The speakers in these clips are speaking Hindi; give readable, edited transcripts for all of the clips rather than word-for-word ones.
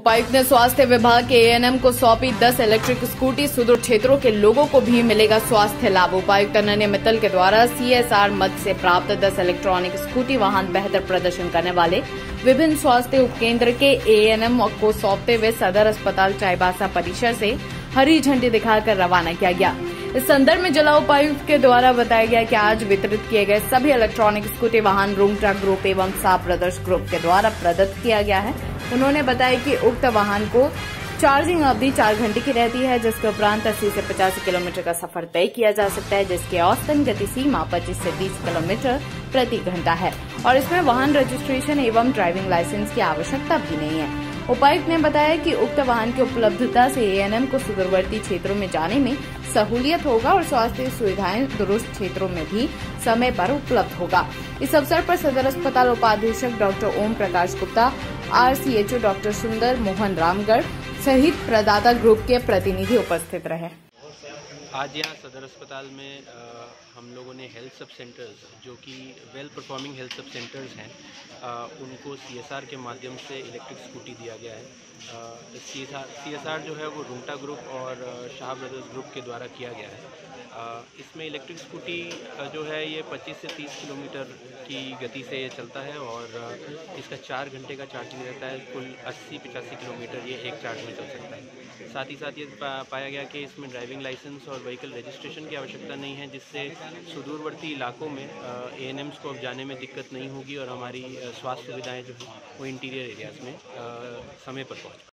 उपायुक्त ने स्वास्थ्य विभाग के एएनएम को सौंपी 10 इलेक्ट्रिक स्कूटी। सुदूर क्षेत्रों के लोगों को भी मिलेगा स्वास्थ्य लाभ। उपायुक्त अनन्या मित्तल के द्वारा सीएसआर मद से प्राप्त 10 इलेक्ट्रॉनिक स्कूटी वाहन बेहतर प्रदर्शन करने वाले विभिन्न स्वास्थ्य उपकेंद्र के एएनएम को सौंपते हुए सदर अस्पताल चाईबासा परिसर से हरी झंडी दिखाकर रवाना किया गया। इस संदर्भ में जिला उपायुक्त के द्वारा बताया गया कि आज वितरित किए गए सभी इलेक्ट्रॉनिक स्कूटी वाहन रूंगटा ग्रुप एवं सा ब्रदर्स ग्रुप के द्वारा प्रदत्त किया गया है। उन्होंने बताया कि उक्त वाहन को चार्जिंग अवधि 4 घंटे की रहती है, जिसके उपरांत 80 से 85 किलोमीटर का सफर तय किया जा सकता है, जिसकी औसतन गति सीमा 25 से 30 किलोमीटर प्रति घंटा है और इसमें वाहन रजिस्ट्रेशन एवं ड्राइविंग लाइसेंस की आवश्यकता भी नहीं है। उपायुक्त ने बताया कि उक्त वाहन की उपलब्धता से एएनएम को सुदूरवर्ती क्षेत्रों में जाने में सहूलियत होगा और स्वास्थ्य सुविधाएं दूरस्थ क्षेत्रों में भी समय पर उपलब्ध होगा। इस अवसर पर सदर अस्पताल उपाधीक्षक doctor Om Prakash Gupta, RCHO doctor Sundar Mohan Ramgarh सहित प्रदाता ग्रुप के प्रतिनिधि उपस्थित रहे। आज यहाँ सदर अस्पताल में हम लोगों ने हेल्थ सब सेंटर्स जो कि well performing health sub centres हैं उनको सीएसआर के माध्यम से इलेक्ट्रिक स्कूटी दिया गया है। सीएसआर जो है वो रूंगटा ग्रुप और शाह ब्रदर्स ग्रुप के द्वारा किया गया है। इसमें इलेक्ट्रिक स्कूटी जो है ये 25 से 30 किलोमीटर की गति से ये चलता है और इसका 4 घंटे का चार्जिंग रहता है। कुल 80-85 किलोमीटर ये एक चार्ज में चल सकता है। साथ ही साथ ये पाया गया कि इसमें ड्राइविंग लाइसेंस और व्हीकल रजिस्ट्रेशन की आवश्यकता नहीं है, जिससे सुदूरवर्ती इलाकों में एएनएम्स को अब जाने में दिक्कत नहीं होगी और हमारी स्वास्थ्य सुविधाएँ जो वो इंटीरियर एरियाज में समय पर पहुँच।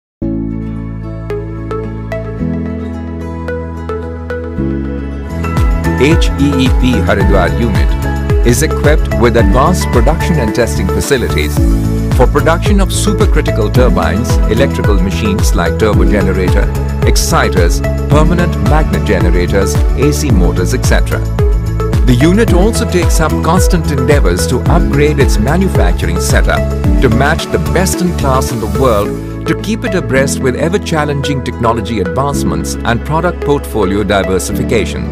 HEEP Haridwar unit is equipped with advanced production and testing facilities for production of supercritical turbines, electrical machines like turbo generator, exciters, permanent magnet generators, AC motors, etc. The unit also takes up constant endeavors to upgrade its manufacturing setup to match the best in class in the world, to keep it abreast with ever-challenging technology advancements and product portfolio diversification.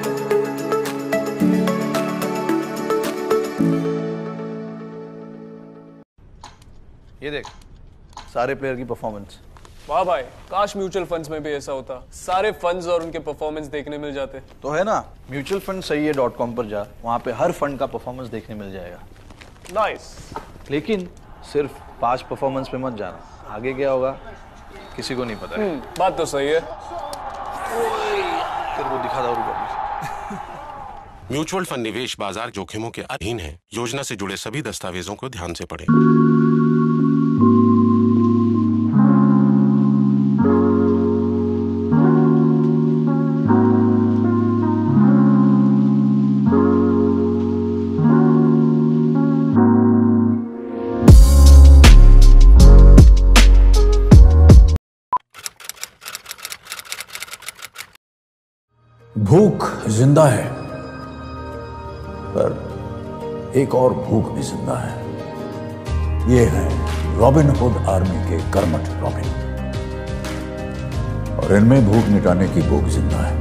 ये देख सारे प्लेयर की परफॉर्मेंस। वाह भाई, काश म्यूचुअल फंड्स में भी ऐसा होता, सारे फंड्स और उनके परफॉर्मेंस देखने मिल जाते। तो है ना, म्यूचुअल फंड सही है .com पर जा, वहाँ पे हर फंड का परफॉर्मेंस देखने मिल जाएगा। नाइस। लेकिन सिर्फ पास्ट परफॉर्मेंस पे मत जाना, आगे क्या होगा किसी को नहीं पता है। बात तो सही है। तेरे को दिखा दो। म्यूचुअल फंड निवेश बाजार जोखिमों के अधीन है। योजना से जुड़े सभी दस्तावेजों को ध्यान से पढ़ें। भूख जिंदा है, पर एक और भूख भी जिंदा है। ये है रॉबिन हुड आर्मी के कर्मठ रॉबिन, और इनमें भूख मिटाने की भूख जिंदा है।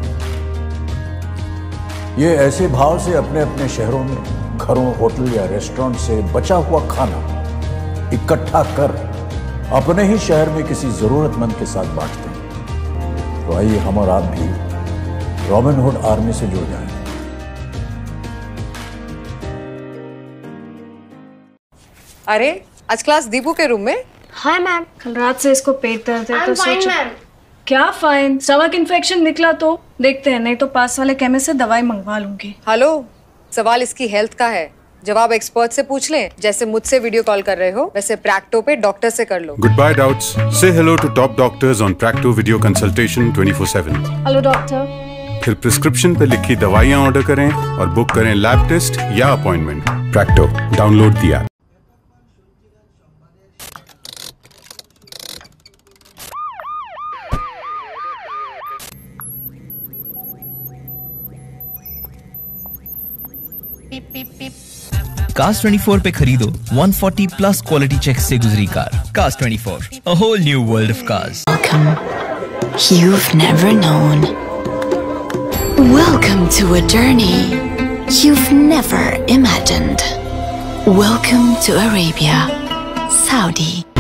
ये ऐसे भाव से अपने अपने शहरों में घरों, होटल या रेस्टोरेंट से बचा हुआ खाना इकट्ठा कर अपने ही शहर में किसी जरूरतमंद के साथ बांटते हैं। तो आइए हम और आप भी रॉबिन हुड आर्मी से जुड़ जाएं। अरे आज क्लास दीपू के रूम में? हाय मैम, कल रात से इसको पेट दर्द है तो सोच। क्या फाइन? स्टमक इन्फेक्शन निकला तो देखते हैं, नहीं तो पास वाले केमिस्ट से दवाई मंगवा लूंगी। हेलो, सवाल इसकी हेल्थ का है, जवाब एक्सपर्ट से पूछ लें। जैसे मुझसे वीडियो कॉल कर रहे हो वैसे प्रैक्टो पे डॉक्टर से कर लो। Good bye doubts, say hello to top doctors on Practo video consultation 24/7। Hello doctor. फिर प्रिस्क्रिप्शन पे लिखी दवाइयाँ ऑर्डर करें और बुक करें लैब टेस्ट या appointment. Practo, download the app. Cars 24 पे खरीदो 140 प्लस क्वालिटी चेक से गुजरी car. Cars 24, a whole new world of cars. Welcome. You've never known. Welcome to a journey you've never imagined. Welcome to Arabia, Saudi.